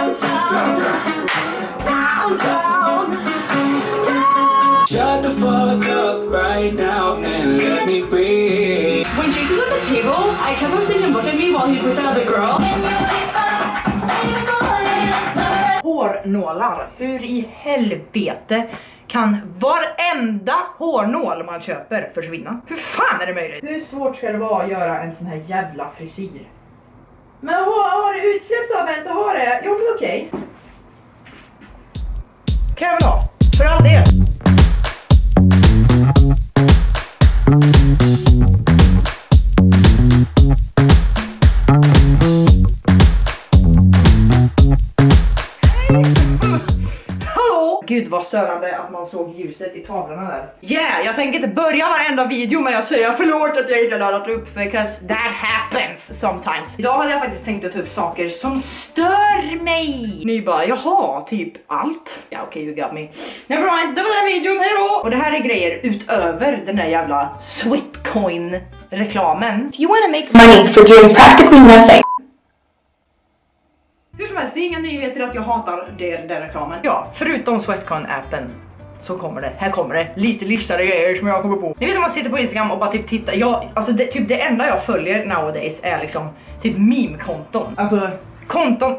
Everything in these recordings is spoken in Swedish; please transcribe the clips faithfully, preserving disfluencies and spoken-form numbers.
downtown, downtown. Shut the fuck up right now and let me breathe. When Jake was at the table, I kept on seeing him look at me while he's with another girl. Hårnålar. Hur i helvete kan varenda hårnål man köper försvinna? Hur fan är det möjligt? Hur svårt ska det vara att göra en sån här jävla frisyr? Men har, har det utsläpp då? Men inte har det? Jo men okej. Kan jag väl ha? För all del. Gud vad störande att man såg ljuset i tavlorna där. Yeah, jag tänker inte börja varenda video med att säga förlåt att jag inte laddat upp, because that happens sometimes. Idag hade jag faktiskt tänkt att ta upp saker som stör mig. Ni bara, jaha, typ allt. Ja okej, okay, you got me. Nevermind, det var den videon, hejdå! Och det här är grejer utöver den där jävla Sweetcoin-reklamen. If you want to make money for doing practically nothing. Hur som helst, det är inga nyheter att jag hatar det, den där reklamen. Ja, förutom Sweatcon-appen så kommer det, här kommer det lite listade grejer som jag kommer på. Ni vet om man sitter på Instagram och bara typ tittar, jag, alltså det, typ det enda jag följer nowadays är liksom typ meme-konton. Alltså, konton.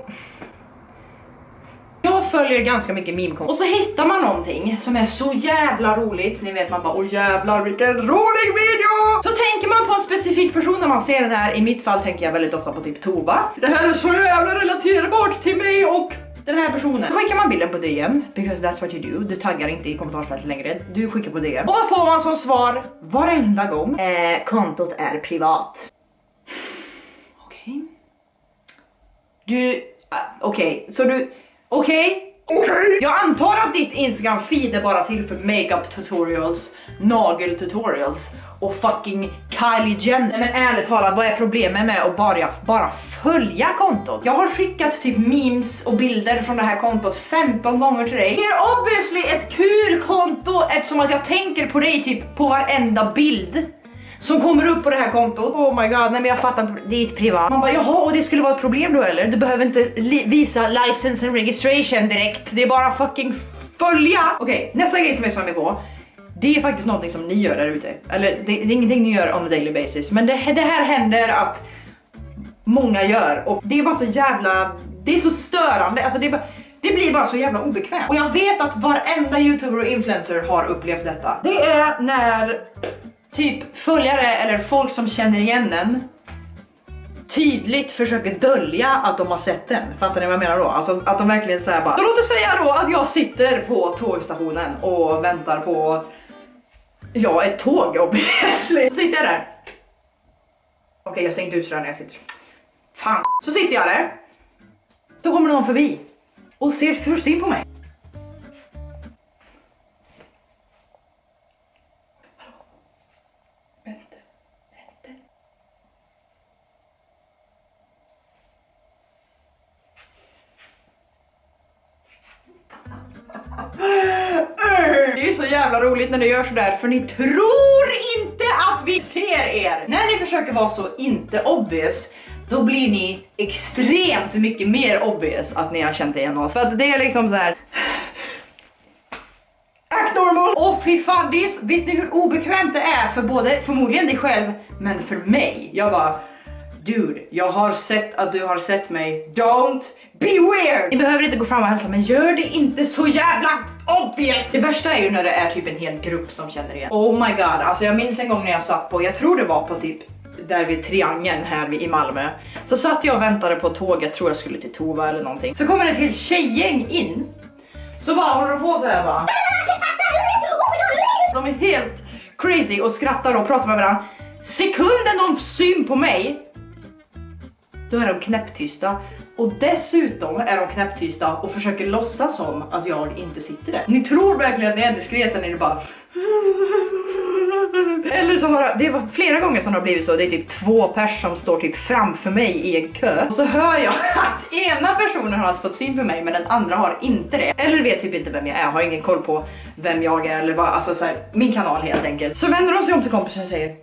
Jag följer ganska mycket meme-konton. Och så hittar man någonting som är så jävla roligt. Ni vet man bara, åh jävlar vilken rolig video! Så tänker man på en specifik person när man ser den här. I mitt fall tänker jag väldigt ofta på typ Tova. Det här är så jävla relaterbart till mig och den här personen. Då skickar man bilden på D M, because that's what you do. Du taggar inte i kommentarsfältet längre. Du skickar på D M. Och vad får man som svar varenda gång? Eh, kontot är privat. Okej. Okay. Du, uh, okej, okay. Så du... Okej, okay. okay. Jag antar att ditt Instagram feed är bara till för makeup tutorials, nagel tutorials och fucking Kylie Jenner. Men ärligt talat, vad är problemet med att bara, bara följa kontot? Jag har skickat typ memes och bilder från det här kontot femton gånger till dig. Det är obviously ett kul konto eftersom att jag tänker på dig typ på varenda bild som kommer upp på det här kontot. Oh my god, nej men jag fattar inte, det är ett privat. Man bara, jaha, och det skulle vara ett problem då eller? Du behöver inte visa license and registration direkt. Det är bara fucking följa. Okej, okay, nästa grej som jag sa mig på. Det är faktiskt någonting som ni gör där ute. Eller det, det är ingenting ni gör on a daily basis. Men det, det här händer att många gör. Och det är bara så jävla, det är så störande. Alltså det är bara, det blir bara så jävla obekvämt. Och jag vet att varenda youtuber och influencer har upplevt detta. Det är när typ följare eller folk som känner igen en tydligt försöker dölja att de har sett den. Fattar ni vad jag menar då? Alltså att de verkligen säger bara, så låt oss säga då att jag sitter på tågstationen och väntar på, ja, ett tåg obviously. Så sitter jag där. Okej, okay, jag ser inte ut sådär när jag sitter. Fan. Så sitter jag där. Så kommer någon förbi och ser försynt på mig. Det är så jävla roligt när det gör så där, för ni tror inte att vi ser er. När ni försöker vara så inte obvious, då blir ni extremt mycket mer obvious att ni har känt igen oss. För att det är liksom så här. Act normal. Åh fy fan, det är så, vet ni hur obekvämt det är för både förmodligen dig själv, men för mig. Jag bara, dude, jag har sett att du har sett mig. Don't be weird. Ni behöver inte gå fram och hälsa, men gör det inte så jävla obvious. Det värsta är ju när det är typ en hel grupp som känner igen. Oh my god, alltså jag minns en gång när jag satt på, jag tror det var på typ där vid Triangeln här i Malmö. Så satt jag och väntade på tåget, jag tror jag skulle till Tova eller någonting. Så kommer ett helt tjejgäng in. Så bara håller de på så här bara. De är helt crazy och skrattar och pratar med varandra. Sekunden de syn på mig, då är de knäpptysta. Och dessutom är de knäpptysta och försöker låtsas som att jag inte sitter där. Ni tror verkligen att ni är diskreta när ni bara... Eller så har det var flera gånger som det har blivit så. Det är typ två personer som står typ framför mig i en kö. Och så hör jag att ena personen har fått syn på mig, men den andra har inte det. Eller vet typ inte vem jag är, har ingen koll på vem jag är eller vad. Alltså så här, min kanal helt enkelt. Så vänder de sig om till kompisen och säger: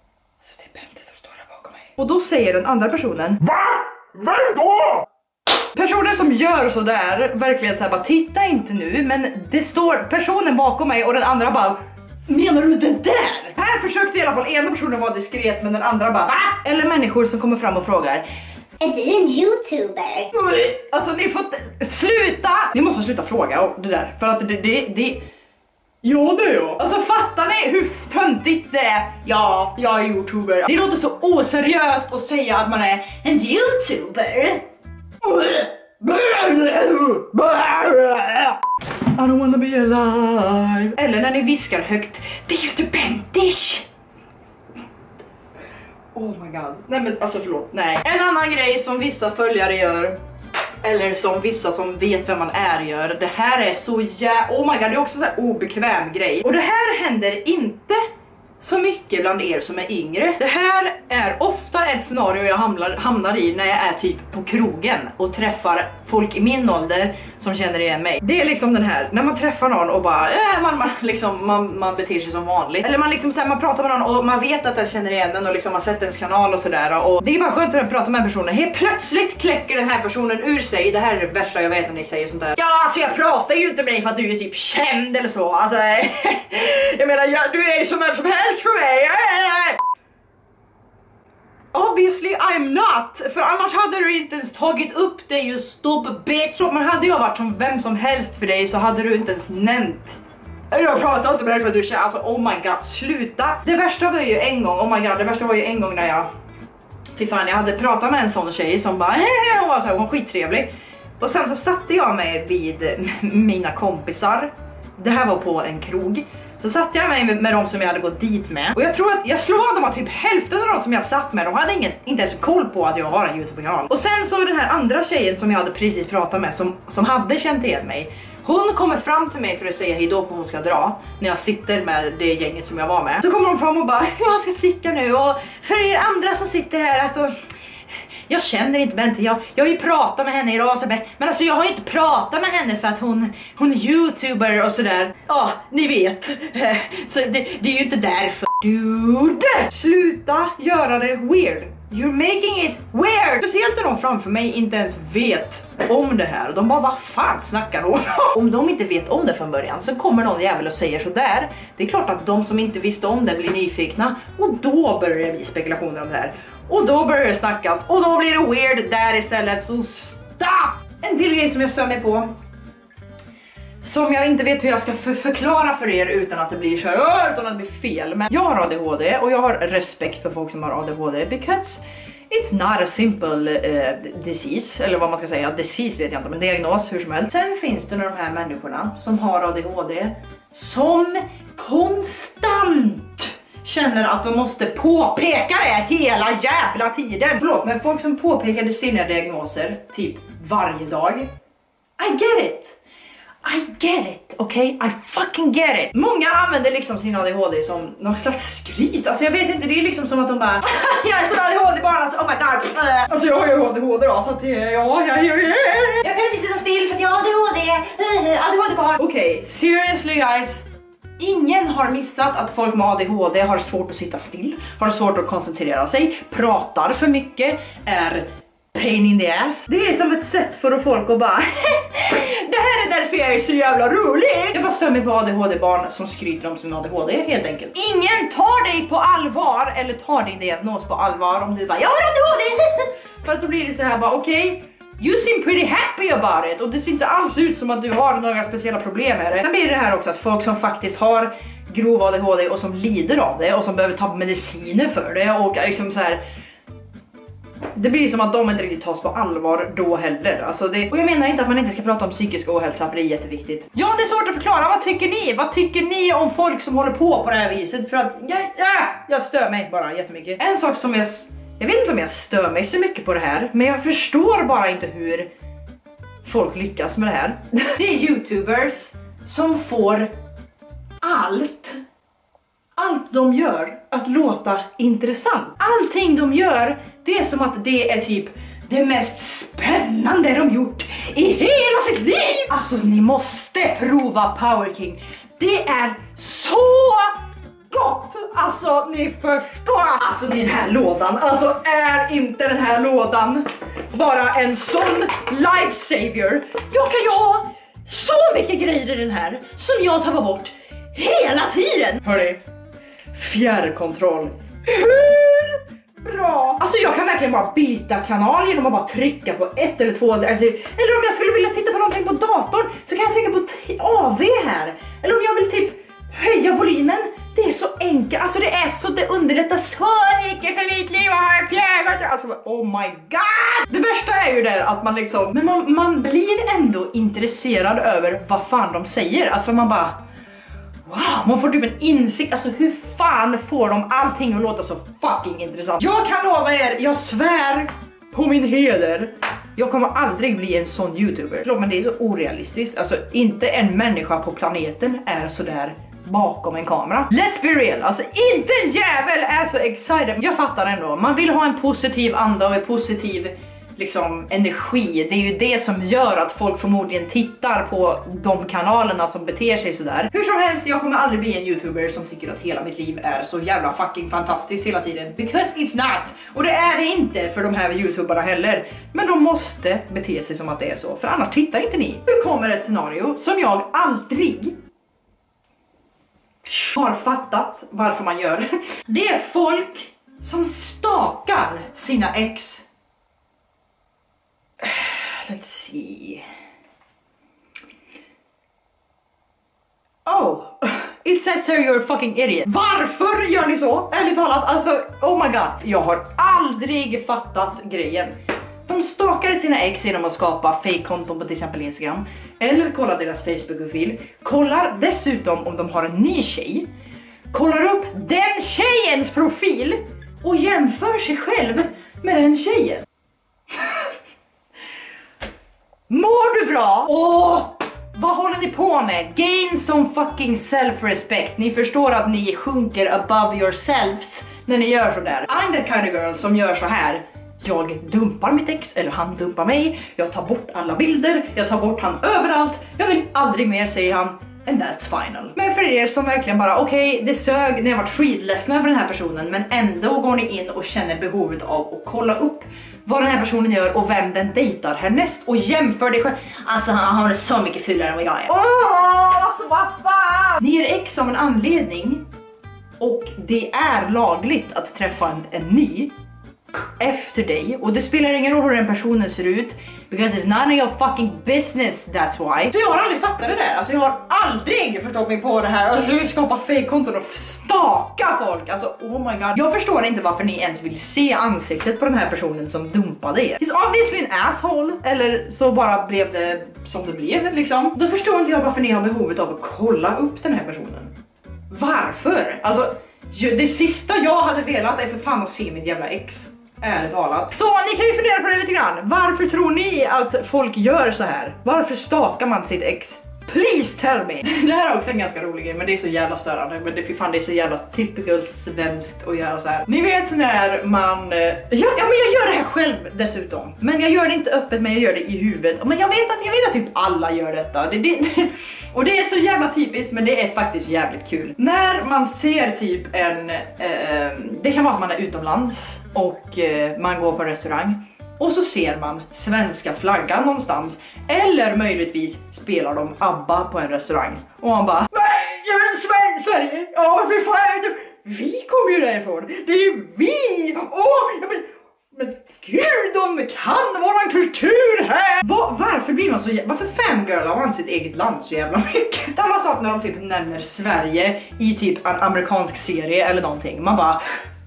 så det är Bente som står där bakom mig. Och då säger den andra personen: Va? Vem då? Personer som gör så där, verkligen så här, bara titta inte nu, men det står personen bakom mig och den andra bara, menar du det där? Här försökte i alla fall ena personen vara diskret, men den andra bara, va? Eller människor som kommer fram och frågar, är du en YouTuber? alltså ni får sluta, ni måste sluta fråga det där, för att det, det, det ja det är jag. Alltså fattar ni hur töntigt det är? Ja, jag är YouTuber. Det låter så oseriöst att säga att man är en YouTuber. I don't wanna be alive. Eller när ni viskar högt, det är ju inte Bentish. Oh my god. Nej men alltså förlåt, nej. En annan grej som vissa följare gör, eller som vissa som vet vem man är gör, det här är så jä... Oh my god, det är också så här obekväm grej. Och det här händer inte så mycket bland er som är yngre. Det här är ofta ett scenario jag hamnar, hamnar i när jag är typ på krogen och träffar folk i min ålder som känner igen mig. Det är liksom den här, när man träffar någon och bara äh, man, man, liksom, man, man beter sig som vanligt. Eller man liksom så här, man pratar med någon och man vet att den känner igen den och liksom har sett ens kanal och sådär. Och det är bara skönt att prata med en person. Helt plötsligt kläcker den här personen ur sig. Det här är det värsta jag vet när ni säger sånt där. Ja, alltså jag pratar ju inte med dig för att du är typ känd eller så. Alltså, jag menar, jag, du är ju som vem som helst för mig. Obviously I'm not. För annars hade du inte ens tagit upp det, you stupid bitch. Men hade jag varit som vem som helst för dig så hade du inte ens nämnt. Jag pratar inte med dig för att du känner. Alltså oh my god, sluta. Det värsta var ju en gång, oh my god, det värsta var ju en gång när jag fy fan, jag hade pratat med en sån tjej som bara hon var så här, hon var skittrevlig. Och sen så satte jag mig vid mina kompisar. Det här var på en krog. Så satt jag mig med, med dem som jag hade gått dit med. Och jag tror att jag slog av dem att typ hälften av dem som jag satt med, de hade ingen, inte ens koll på att jag har en YouTube-kanal. Och sen så den här andra tjejen som jag hade precis pratat med, som, som hade känt igen mig. Hon kommer fram till mig för att säga hejdå för hon ska dra. När jag sitter med det gänget som jag var med. Så kommer hon fram och bara, jag ska sticka nu. Och för er andra som sitter här, alltså... Jag känner inte Bente, jag, jag har ju pratat med henne idag, men alltså jag har inte pratat med henne för att hon, hon är YouTuber och sådär. Ja, ni vet. Så det, det är ju inte därför. Dude! Sluta göra det weird. You're making it weird. Speciellt när de framför mig inte ens vet om det här. De bara, vad fan snackar hon? Om de inte vet om det från början så kommer någon jävel och säger sådär. Det är klart att de som inte visste om det blir nyfikna. Och då börjar det bli spekulationer om det här. Och då börjar det snackas. Och då blir det weird där istället. Så stopp! En till grej som jag stör mig på. Som jag inte vet hur jag ska för förklara för er utan att det blir så här, utan att det blir fel. Men jag har A D H D och jag har respekt för folk som har A D H D. Because it's not a simple uh, disease. Eller vad man ska säga. Disease vet jag inte, men diagnos hur som helst. Sen finns det de här människorna som har A D H D som konstant känner att de måste påpeka det hela jävla tiden. Förlåt, men folk som påpekar sina diagnoser typ varje dag. I get it. I get it, okay? I fucking get it. Många använder liksom sin A D H D som någon slags skryt. Alltså jag vet inte, det är liksom som att de bara jag är så A D H D-barn, alltså oh my god. Alltså jag har ju A D H D då, så att ja, ja, ja, ja. Jag kan inte sitta still för att jag har A D H D. A D H D-barn. Okej, okay, seriously guys. Ingen har missat att folk med A D H D har svårt att sitta still, har svårt att koncentrera sig, pratar för mycket, är pain in the ass. Det är som ett sätt för folk att bara det här är därför jag är så jävla rolig. Jag bara stör mig på A D H D-barn som skryter om sin A D H D helt enkelt. Ingen tar dig på allvar eller tar din diagnos på allvar om du bara jag har A D H D. För att då blir det så här bara okej. Okay, you seem pretty happy about it. Och det ser inte alls ut som att du har några speciella problem med det. Sen blir det här också att folk som faktiskt har grov A D H D och som lider av det och som behöver ta mediciner för det och liksom så här. Det blir som att de inte riktigt tas på allvar då heller. Alltså det, och jag menar inte att man inte ska prata om psykisk ohälsa, för det är jätteviktigt. Ja, det är svårt att förklara. Vad tycker ni? Vad tycker ni om folk som håller på på det här viset? För att jag, jag, jag stör mig bara jättemycket. En sak som jag... Jag vet inte om jag stör mig så mycket på det här, men jag förstår bara inte hur folk lyckas med det här. Det är YouTubers som får allt, allt de gör att låta intressant. Allting de gör, det är som att det är typ det mest spännande de gjort i hela sitt liv. Alltså ni måste prova Power King. Det är så gott! Alltså ni förstår. Alltså den här lådan, alltså är inte den här lådan bara en sån lifesaver? Jag kan ju ha så mycket grejer i den här som jag tappar bort hela tiden. Hörni, fjärrkontroll. Hur bra? Alltså jag kan verkligen bara byta kanal genom att bara trycka på ett eller två. Alltså, eller om jag skulle vilja titta på någonting på datorn så kan jag trycka på A V här. Eller om jag vill typ höja volymen. Det är så enkelt. Alltså det är så, det underlättar så mycket för mitt liv att ha en fjärrkontroll. Alltså oh my god. Det värsta är ju där att man liksom, men man, man blir ändå intresserad över vad fan de säger. Alltså man bara wow, man får typ en insikt. Alltså hur fan får de allting att låta så fucking intressant? Jag kan lova er, jag svär på min heder, jag kommer aldrig bli en sån youtuber. Förlåt, men det är så orealistiskt. Alltså inte en människa på planeten är så där bakom en kamera. Let's be real, alltså inte en jävel är så excited. Jag fattar ändå, man vill ha en positiv anda och en positiv liksom energi. Det är ju det som gör att folk förmodligen tittar på de kanalerna som beter sig sådär. Hur som helst, jag kommer aldrig bli en youtuber som tycker att hela mitt liv är så jävla fucking fantastiskt hela tiden. Because it's not. Och det är det inte för de här youtuberna heller. Men de måste bete sig som att det är så. För annars tittar inte ni. Nu kommer ett scenario som jag aldrig har fattat varför man gör. Det är folk som stakar sina ex. Let's see. Oh, it says here you're a fucking idiot. Varför gör ni så? Ärligt talat, alltså, oh my god. Jag har aldrig fattat grejen. De stakar sina ex genom att skapa fake-konton på till exempel Instagram. Eller kollar deras Facebook-profil. Kollar dessutom om de har en ny tjej. Kollar upp den tjejens profil. Och jämför sig själv med den tjejen. Mår du bra? Åh, vad håller ni på med? Gain some fucking self-respect. Ni förstår att ni sjunker above yourselves när ni gör sådär. I'm that kind of girl som gör så här. Jag dumpar mitt ex, eller han dumpar mig. Jag tar bort alla bilder, jag tar bort han överallt. Jag vill aldrig mer, säger han. And that's final. Men för er som verkligen bara, okej, okay, det sög när jag varit skitledsna över den här personen, men ändå går ni in och känner behovet av att kolla upp vad den här personen gör och vem den dejtar härnäst och jämför det själv. Alltså han har så mycket fulare än vad jag är. Åh, oh, alltså vad fan! Ni är ex av en anledning och det är lagligt att träffa en, en ny efter dig, och det spelar ingen roll hur den personen ser ut, because it's none of your fucking business, that's why. Så jag har aldrig fattat det där, alltså jag har aldrig förstått mig på det här. Alltså vi skapar fake-konton och staka folk, alltså oh my god. Jag förstår inte varför ni ens vill se ansiktet på den här personen som dumpade er. He's obviously an asshole, eller så bara blev det som det blev liksom. Då förstår inte jag varför ni har behovet av att kolla upp den här personen. Varför? Alltså det sista jag hade velat är för fan att se mitt jävla ex. Ärligt talat. Så ni kan ju fundera på det lite grann. Varför tror ni att folk gör så här? Varför stakar man sitt ex? Please tell me. Det här är också en ganska rolig grej, men det är så jävla störande. Men det, fan, det är så jävla typical svenskt att göra så här. Ni vet när man... Ja, ja, men jag gör det här själv dessutom. Men jag gör det inte öppet, men jag gör det i huvudet. Men jag vet att, jag vet att typ alla gör detta. Det, det, och det är så jävla typiskt, men det är faktiskt jävligt kul. När man ser typ en... Eh, det kan vara att man är utomlands och eh, man går på en restaurang. Och så ser man svenska flaggan någonstans. Eller möjligtvis spelar de ABBA på en restaurang. Och man bara, nej, jag är Sverige, Sverige. Ja, för fan, vi kommer ju därifrån. Det är ju vi. Åh, ja, men, men gud, de kan våran kultur här. Va, varför blir man så jävla, varför fangirlar man sitt eget land så jävla mycket? Samma sak när de typ nämner Sverige i typ en amerikansk serie eller någonting. Man bara,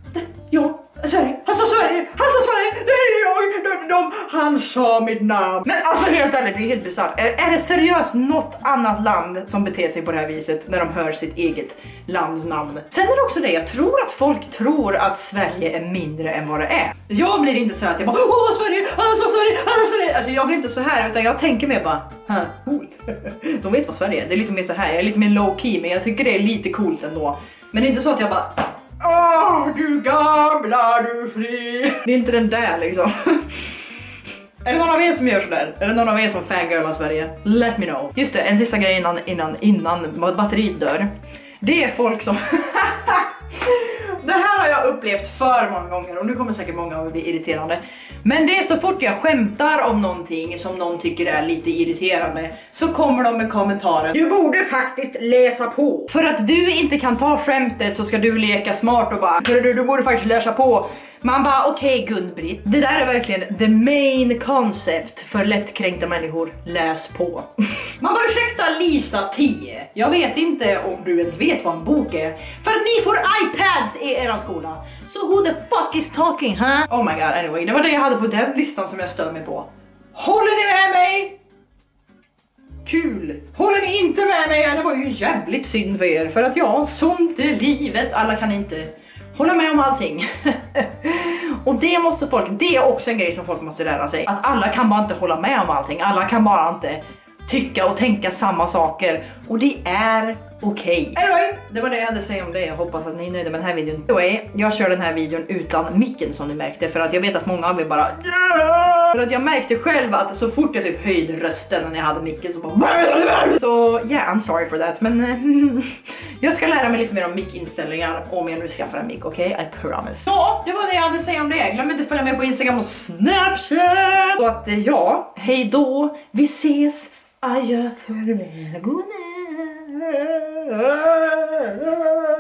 ja. Sverige, han sa Sverige, han sa Sverige, det är jag, de, de, han sa mitt namn. Men alltså helt ärligt, det är helt bisarrt. Är, är det seriöst något annat land som beter sig på det här viset när de hör sitt eget lands namn? Sen är det också det, jag tror att folk tror att Sverige är mindre än vad det är. Jag blir inte så att jag bara, åh Sverige, han sa Sverige, han sa Sverige. Alltså jag blir inte så här, utan jag tänker mer bara, ha, coolt. De vet vad Sverige är, det är lite mer så här, jag är lite mer low key, men jag tycker det är lite coolt ändå. Men det är inte så att jag bara, åh, du gamla, du fri. Det är inte den där liksom. Är det någon av er som gör sådär? Är det någon av er som fangirlar Sverige? Let me know. Just det, en sista grej innan, innan, innan batteriet dör. Det är folk som... Det här har jag upplevt för många gånger och nu kommer säkert många att bli irriterande. Men det är så fort jag skämtar om någonting som någon tycker är lite irriterande så kommer de med kommentarer. Du borde faktiskt läsa på. För att du inte kan ta skämtet så ska du leka smart och bara du, du borde faktiskt läsa på. Man bara okej okay, Gun-Britt. Det där är verkligen the main concept för lättkränkta människor. Läs på. Man bara ursäkta Lisa tio. Jag vet inte om du ens vet vad en bok är. För att ni får iPads i er skola. Så who the fuck is talking, huh? Oh my god, anyway. Det var det jag hade på den listan som jag stör mig på. Håller ni med mig? Kul! Håller ni inte med mig? Det var ju jävligt synd för er. För att ja, sånt är livet. Alla kan inte... hålla med om allting. Och det måste folk, det är också en grej som folk måste lära sig. Att alla kan bara inte hålla med om allting. Alla kan bara inte tycka och tänka samma saker. Och det är okej. Okay. Anyway, det var det jag hade att säga om det. Jag hoppas att ni är nöjda med den här videon. Anyway, jag kör den här videon utan micken som ni märkte. För att jag vet att många av er bara... Yeah! För att jag märkte själv att så fort jag typ höjde rösten när jag hade micken så bara... Så yeah, I'm sorry for that. Men uh, jag ska lära mig lite mer om mic-inställningar om jag nu skaffar en mic, okej? Okay? I promise. Ja, det var det jag hade att säga om det. Glöm inte att följa med på Instagram och Snapchat. Så att ja, hej då. Vi ses. Adjö för mig. God natt.